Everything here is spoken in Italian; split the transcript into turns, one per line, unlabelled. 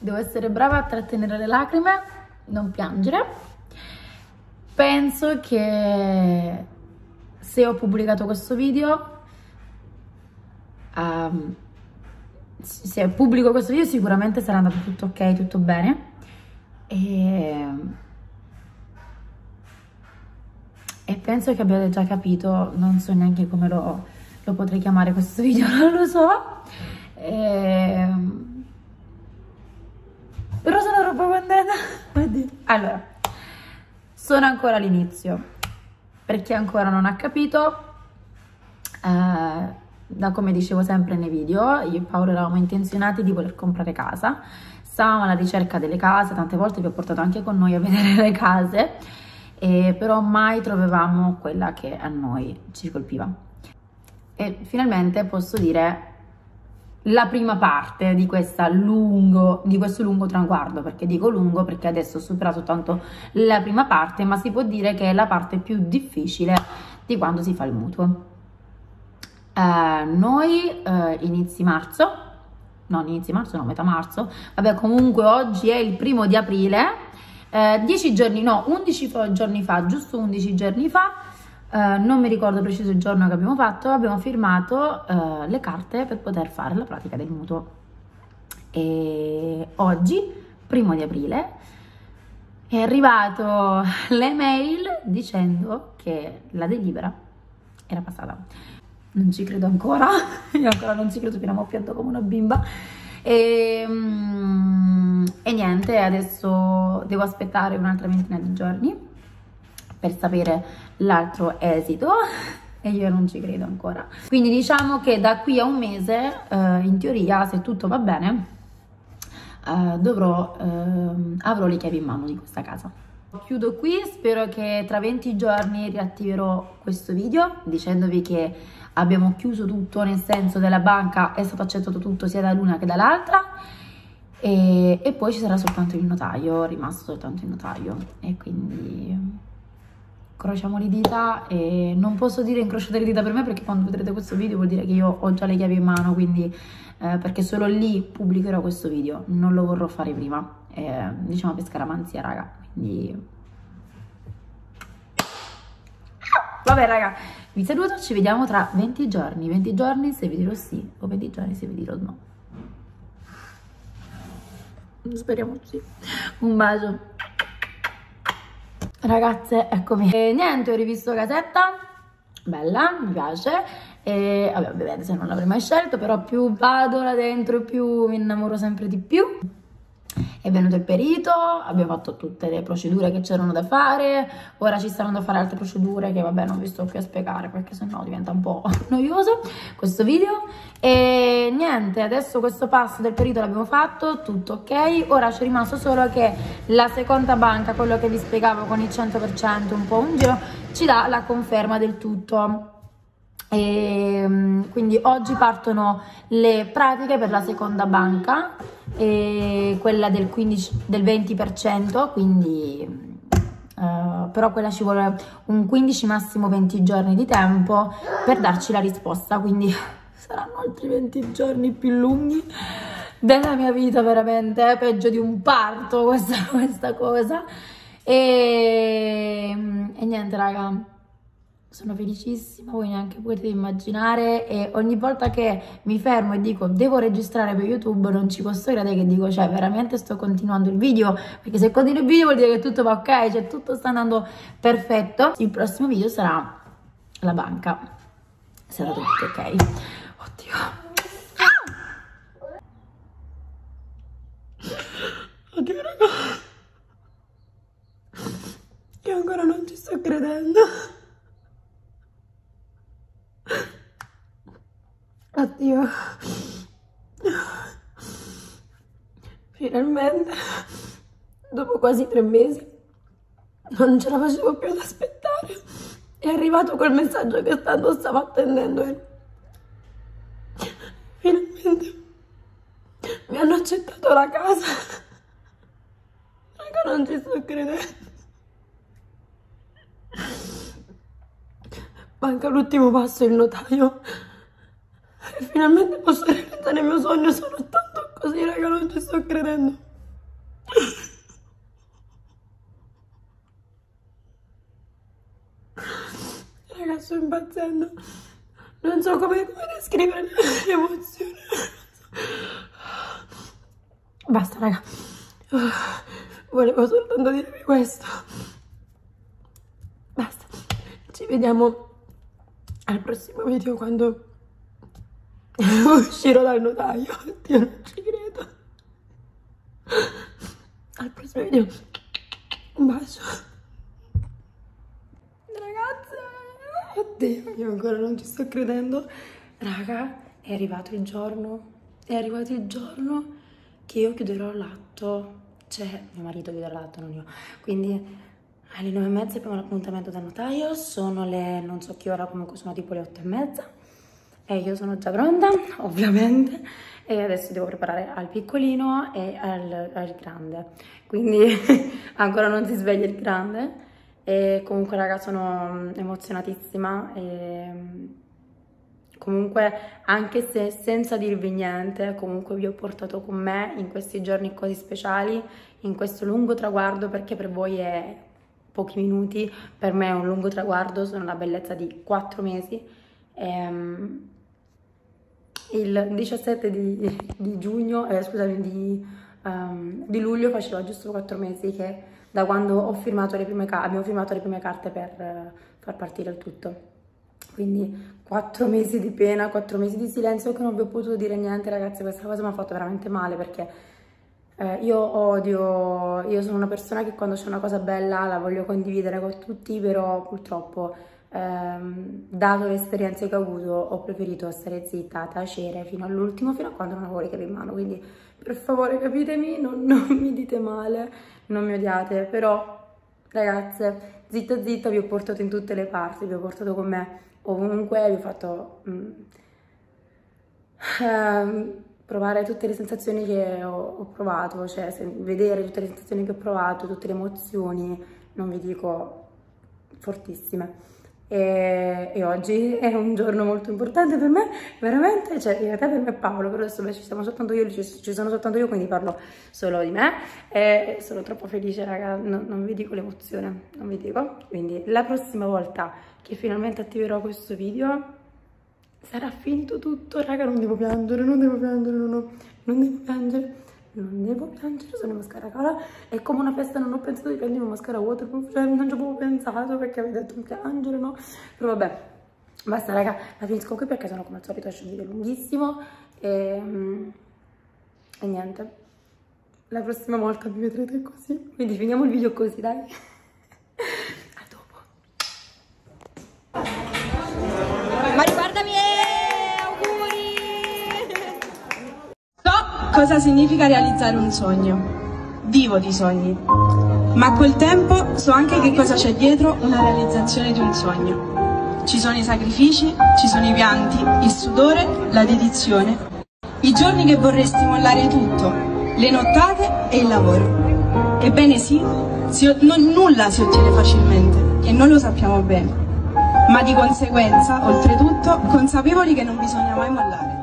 devo essere brava a trattenere le lacrime, non piangere. Penso che se ho pubblicato questo video, se pubblico questo video sicuramente sarà andato tutto ok, tutto bene. E penso che abbiate già capito, non so neanche come lo potrei chiamare questo video, non lo so. Però sono troppo contenta. Allora, sono ancora all'inizio. Per chi ancora non ha capito, da come dicevo sempre nei video, io e Paolo eravamo intenzionati di voler comprare casa. Stavamo alla ricerca delle case, tante volte vi ho portato anche con noi a vedere le case, però mai trovavamo quella che a noi ci colpiva. E finalmente posso dire la prima parte di questo lungo traguardo. Perché dico lungo? Perché adesso ho superato tanto la prima parte, ma si può dire che è la parte più difficile di quando si fa il mutuo. Noi metà marzo, vabbè, comunque oggi è il 1° di aprile, 11 giorni fa, giusto 11 giorni fa, non mi ricordo preciso il giorno che abbiamo firmato le carte per poter fare la pratica del mutuo. E oggi, 1° di aprile, è arrivato l'email dicendo che la delibera era passata. Non ci credo ancora, io ancora non ci credo, fino a pianto come una bimba. E niente, adesso devo aspettare un'altra ventina di giorni per sapere l'altro esito e io non ci credo ancora. Quindi diciamo che da qui a un mese, in teoria, se tutto va bene, avrò le chiavi in mano di questa casa. Chiudo qui, spero che tra 20 giorni riattiverò questo video dicendovi che abbiamo chiuso tutto, nel senso della banca è stato accettato tutto sia dall'una che dall'altra, e poi ci sarà soltanto il notaio, è rimasto soltanto il notaio, e quindi incrociamo le dita. E non posso dire incrociate le dita per me, perché quando vedrete questo video vuol dire che io ho già le chiavi in mano, quindi perché solo lì pubblicherò questo video, non lo vorrò fare prima, diciamo per scaramanzia, raga, quindi vabbè raga, vi saluto, ci vediamo tra 20 giorni, 20 giorni se vi dirò sì o 20 giorni se vi dirò no. Speriamo sì. Un bacio. Ragazze, eccomi. E niente, ho rivisto casetta, bella, mi piace. E vabbè, vedete, se non l'avrei mai scelto, però più vado là dentro più mi innamoro sempre di più. È venuto il perito, abbiamo fatto tutte le procedure che c'erano da fare, ora ci stanno da fare altre procedure che vabbè non vi sto più a spiegare perché sennò diventa un po' noioso questo video. E niente, adesso questo passo del perito l'abbiamo fatto, tutto ok, ora c'è rimasto solo che la seconda banca, quello che vi spiegavo con il 100%, un po' un giro, ci dà la conferma del tutto. E quindi oggi partono le pratiche per la seconda banca, e quella del 20%, quindi però quella ci vuole un 15 massimo 20 giorni di tempo per darci la risposta, quindi saranno altri 20 giorni più lunghi della mia vita, veramente peggio di un parto questa cosa. E niente raga, sono felicissima, voi neanche potete immaginare, e ogni volta che mi fermo e dico devo registrare per YouTube non ci posso credere che dico, cioè veramente sto continuando il video, perché se continuo il video vuol dire che tutto va ok, cioè tutto sta andando perfetto. Il prossimo video sarà la banca, sarà tutto ok. Oddio. Oddio raga, io ancora non ci sto credendo. Oddio, finalmente, dopo quasi 3 mesi, non ce la facevo più ad aspettare, è arrivato quel messaggio che tanto stavo attendendo. Finalmente mi hanno accettato la casa, raga, non ci sto credendo. Manca l'ultimo passo, il notaio. E finalmente posso realizzare il mio sogno, sono tanto così, raga, non ci sto credendo. sto impazzendo. Non so come descrivere l'emozione. Basta, raga. Volevo soltanto dirvi questo. Basta. Ci vediamo al prossimo video quando uscirò dal notaio. Oddio, non ci credo. Al prossimo video. Un bacio. Ragazze, oddio, io ancora non ci sto credendo. Raga, è arrivato il giorno che io chiuderò l'atto. Cioè, mio marito chiuderà l'atto, non io. Quindi alle 9:30 abbiamo l'appuntamento dal notaio. Sono le, non so che ora, comunque sono tipo le 8:30. E io sono già pronta, ovviamente. E adesso devo preparare al piccolino e al grande. Quindi ancora non si sveglia il grande. E comunque, raga, sono emozionatissima. E comunque, anche se senza dirvi niente, comunque vi ho portato con me in questi giorni così speciali, in questo lungo traguardo, perché per voi è pochi minuti, per me è un lungo traguardo, sono la bellezza di 4 mesi. Il 17 di giugno, scusami, di luglio faceva giusto 4 mesi che da quando ho firmato abbiamo firmato le prime carte per far partire il tutto. Quindi 4 mesi di pena, 4 mesi di silenzio, che non vi ho potuto dire niente, ragazzi. Questa cosa mi ha fatto veramente male, perché io sono una persona che quando c'è una cosa bella la voglio condividere con tutti, però purtroppo dato le esperienze che ho avuto, ho preferito stare zitta, tacere fino all'ultimo, fino a quando non avevo le chiavi in mano. Quindi per favore capitemi, non mi dite male, non mi odiate, però ragazze, zitta zitta, vi ho portato in tutte le parti, vi ho portato con me ovunque, vi ho fatto provare tutte le sensazioni che ho provato, cioè vedere tutte le sensazioni che ho provato, tutte le emozioni, non vi dico, fortissime. E oggi è un giorno molto importante per me, veramente, cioè in realtà per me e Paolo, però adesso ci sono soltanto io, quindi parlo solo di me e sono troppo felice, raga, non vi dico l'emozione, non vi dico. Quindi la prossima volta che finalmente attiverò questo video sarà finito tutto, raga, non devo piangere, non devo piangere, sono in mascara cara, è come una festa, non ho pensato di prendere un mascara waterproof, cioè non ci avevo pensato perché avevo detto piangere, no? Però vabbè, basta, raga, la finisco qui perché sono come al solito esce un video lunghissimo e niente, la prossima volta mi vedrete così, quindi finiamo il video così, dai. A dopo.
Ma riguardami, auguri! Cosa significa realizzare un sogno? Vivo di sogni, ma a quel tempo so anche che cosa c'è dietro una realizzazione di un sogno. Ci sono i sacrifici, ci sono i pianti, il sudore, la dedizione, i giorni che vorresti mollare tutto, le nottate e il lavoro. Ebbene sì, nulla si ottiene facilmente e noi lo sappiamo bene, ma di conseguenza, oltretutto, consapevoli che non bisogna mai mollare.